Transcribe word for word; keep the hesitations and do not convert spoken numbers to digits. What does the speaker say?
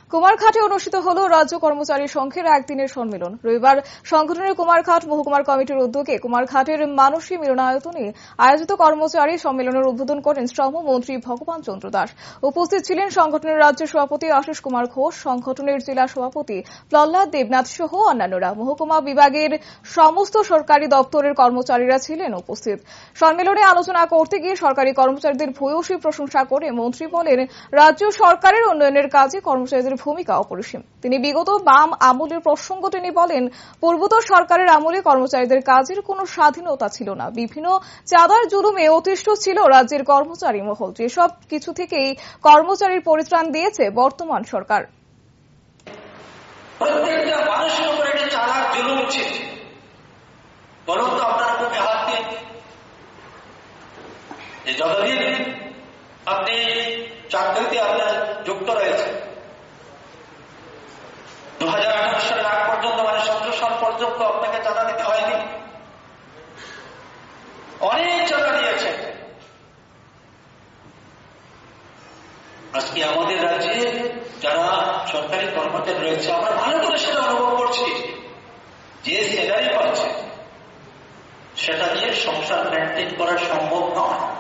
কুমারঘাটে অনুষ্ঠিত হল রাজ্য কর্মচারী সংঘের একদিনের সম্মেলন। রবিবার সংগঠনের কুমারঘাট মহকুমার কমিটির উদ্যোগে কুমারঘাটের মানসী মিলনায়তনে আয়োজিত কর্মচারী সম্মেলনের উদ্বোধন করেন শ্রমমন্ত্রী ভগবান চন্দ্র দাস। উপস্থিত ছিলেন সংগঠনের রাজ্য সভাপতি আশিস কুমার ঘোষ, সংগঠনের জেলা সভাপতি প্রহ্লাদ দেবনাথ সহ অন্যান্যরা। মহকুমা বিভাগের সমস্ত সরকারি দপ্তরের কর্মচারীরা ছিলেন উপস্থিত। সম্মেলনে আলোচনা করতে গিয়ে সরকারি কর্মচারীদের ভূয়সী প্রশংসা করে মন্ত্রী বলেন, রাজ্য সরকারের উন্নয়নের কাজে কর্মচারীদের ভূমিকা অপরিসীম। তিনি বিগত বাম আমলের প্রসঙ্গ টেনে বলেন, পূর্বতর সরকারের আমলে কর্মচারীদের কাজের কোনো স্বাধীনতা ছিল না। বিভিন্ন চাঁদার জুলুমে অতিষ্ঠ ছিল রাজ্যের কর্মচারী মহল। যেসব কিছু থেকেই কর্মচারীর পরিত্রাণ দিয়েছে বর্তমান সরকার। প্রত্যেকটা মানুষের উপর একটা চালাক জুলুম ছিল। বলুন তো আপনার বুকে হাত দিয়ে, যে যতদিন আপনি চাকরিতে আপনার যুক্ত রয়েছে, দু হাজার আঠারো সালের আগ পর্যন্ত মানে সতেরো সাল পর্যন্ত আপনাকে চাঁদা দিতে হয়নি। অনেক চাঁদা দিয়েছে। আজকে আমাদের রাজ্যে যারা সরকারি কর্মচারী রয়েছে, আমরা ভালো করে সেটা অনুভব করছি, যে স্যালারি পাচ্ছে সেটা দিয়ে সংসার মেনটেন করা সম্ভব নয়।